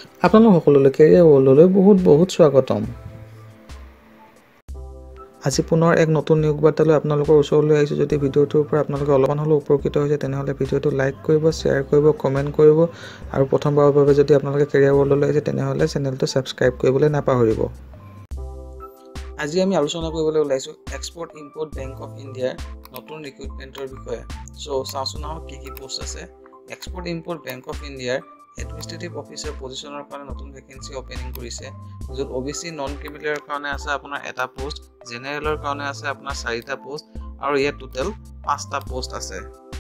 আপোনালোক সকলোলৈ কেৰিয়াৰ ৱৰ্ল্ডলৈ বহুত স্বাগতম। আজি পুনৰ এক নতুন নিয়োগ বাৰ্তালৈ আপোনালোকৰ ওচৰলৈ আহিছোঁ। যদি ভিডিঅ'টোৰ পৰা আপোনালোকে অলপমান হ'লেও উপকৃত হৈছে তেনেহ'লে ভিডিঅ'টো লাইক কৰিব, শ্বেয়াৰ কৰিব, কমেণ্ট কৰিব আৰু প্ৰথমবাৰৰ বাবে যদি আপোনালোকে কেৰিয়াৰ ৱৰ্ল্ডলৈ আহিছে তেনেহ'লে চেনেলটো ছাবস্ক্ৰাইব কৰিবলৈ নাপাহৰিব। আজি আমি আলোচনা কৰিবলৈ ওলাইছোঁ এক্সপৰ্ট ইম্পৰ্ট বেংক অফ ইণ্ডিয়াৰ নতুন ৰিক্ৰুটমেণ্টৰ বিষয়ে। চাওঁচোন আহক কি পোষ্ট আছে। এক্সপৰ্ট ইম্পৰ্ট বেংক অফ ইণ্ডিয়াৰ এডমিনিষ্ট্ৰেটিভ অফিচাৰ পজিশ্যনৰ কাৰণে নতুন ভেকেঞ্চি অপেনিং কৰিছে, য'ত OBC নন ক্ৰিমিলিয়াৰ কাৰণে আছে আপোনাৰ এটা পোষ্ট, জেনেৰেলৰ কাৰণে আছে আপোনাৰ 4টা পোষ্ট আৰু ইয়াত টোটেল 5টা পোষ্ট আছে।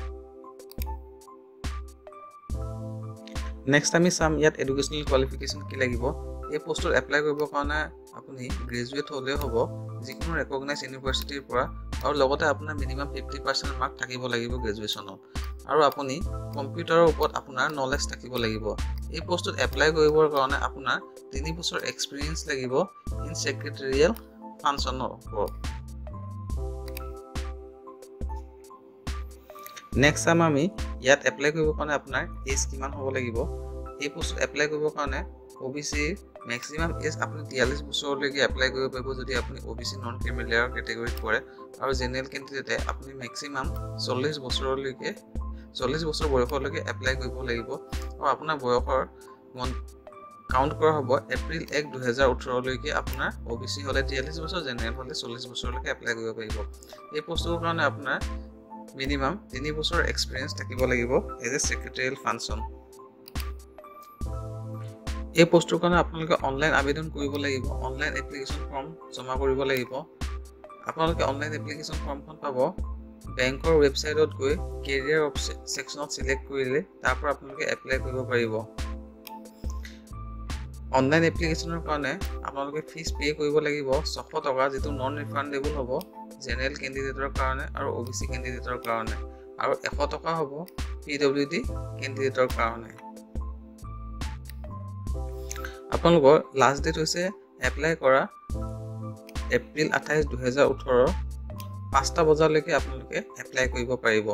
নেক্সট আমি চাম ইয়াত এডুকেশ্যনেল কোৱালিফিকেশ্যন কি লাগিব। এই পোষ্টত এপ্লাই কৰিবৰ কাৰণে আপুনি গ্ৰেজুৱেট হ'লেও হ'ব যিকোনো ৰেকগনাইজ ইউনিভাৰ্চিটিৰ পৰা, আৰু লগতে আপোনাৰ মিনিমাম 50% মাৰ্ক থাকিব লাগিব গ্ৰেজুৱেশ্যনত, আৰু আপুনি কম্পিউটাৰৰ ওপৰত আপোনাৰ নলেজ থাকিব লাগিব। এই পোষ্টত এপ্লাই কৰিবৰ কাৰণে আপোনাৰ 3 বছৰ এক্সপিৰিয়েঞ্চ লাগিব ইন ছেক্ৰেটেৰিয়েল ফাংচনৰ ওপৰত। নেক্সট চাম আমি ইয়াত এপ্লাই কৰিবৰ কাৰণে আপোনাৰ এজ কিমান হ'ব লাগিব। এই পোষ্টত এপ্লাই কৰিবৰ কাৰণে OBC মেক্সিমাম এজ আপুনি 43 বছৰলৈকে এপ্লাই কৰিব পাৰিব যদি আপুনি OBC নন ক্ৰিমিলিয়াৰ কেটেগৰীত পৰে, আৰু জেনেৰেল কেণ্ডিডেটে আপুনি মেক্সিমাম 40 বছৰ বয়সলৈকে এপ্লাই কৰিব লাগিব, আৰু আপোনাৰ বয়সৰ কাউণ্ট কৰা হ'ব এপ্ৰিল 1, 2018লৈকে। আপোনাৰ OBC হ'লে 43 বছৰ, জেনেৰেল হ'লে 40 বছৰলৈকে এপ্লাই কৰিব পাৰিব। এই পোষ্টটোৰ কাৰণে আপোনাৰ মিনিমাম 3 বছৰ এক্সপিৰিয়েঞ্চ থাকিব লাগিব এজ এ ছেক্ৰেটেৰিয়েল ফাংচন। এই পোষ্টটোৰ কাৰণে আপোনালোকে অনলাইন আবেদন কৰিব লাগিব, অনলাইন এপ্লিকেশ্যন ফৰ্ম জমা কৰিব লাগিব। আপোনালোকে অনলাইন এপ্লিকেশ্যন ফৰ্মখন পাব বেংকৰ ৱেবছাইটত গৈ কেৰিয়াৰ ছেকশ্যনত চিলেক্ট কৰিলে তাৰ পৰা আপোনালোকে এপ্লাই কৰিব পাৰিব। অনলাইন এপ্লিকেশ্যনৰ কাৰণে আপোনালোকে ফিজ পে' কৰিব লাগিব 600 টকা, যিটো নন ৰিফাণ্ডেবল হ'ব জেনেৰেল কেণ্ডিডেটৰ কাৰণে আৰু OBC কেণ্ডিডেটৰ কাৰণে, আৰু 100 টকা হ'ব PWD কেণ্ডিডেটৰ কাৰণে। আপোনালোকৰ লাষ্ট ডেট হৈছে এপ্লাই কৰা এপ্ৰিল 28, 2018 5টা বজালৈকে আপোনালোকে এপ্লাই কৰিব পাৰিব।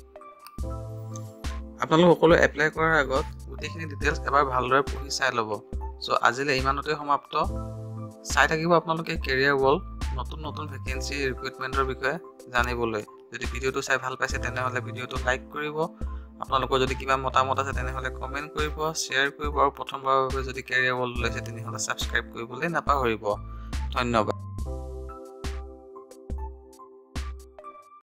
আপোনালোক সকলোৱে এপ্লাই কৰাৰ আগত গোটেইখিনি ডিটেইলছ এবাৰ ভালদৰে পঢ়ি চাই ল'ব। আজিলৈ ইমানতে সমাপ্ত। চাই থাকিব আপোনালোকে কেৰিয়াৰ ৱৰ্ল্ড নতুন ভেকেঞ্চি ৰিক্ৰুটমেণ্টৰ বিষয়ে জানিবলৈ। যদি ভিডিঅ'টো চাই ভাল পাইছে তেনেহ'লে ভিডিঅ'টো লাইক কৰিব। আপোনালোকৰ যদি কিবা মতামত আছে তেনেহ'লে কমেণ্ট কৰিব, শ্বেয়াৰ কৰিব, আৰু প্ৰথমবাৰৰ বাবে যদি কেৰিয়াৰ ৱৰ্ল্ড ওলাইছে তেনেহ'লে ছাবস্ক্ৰাইব কৰিবলৈ নাপাহৰিব। ধন্যবাদ।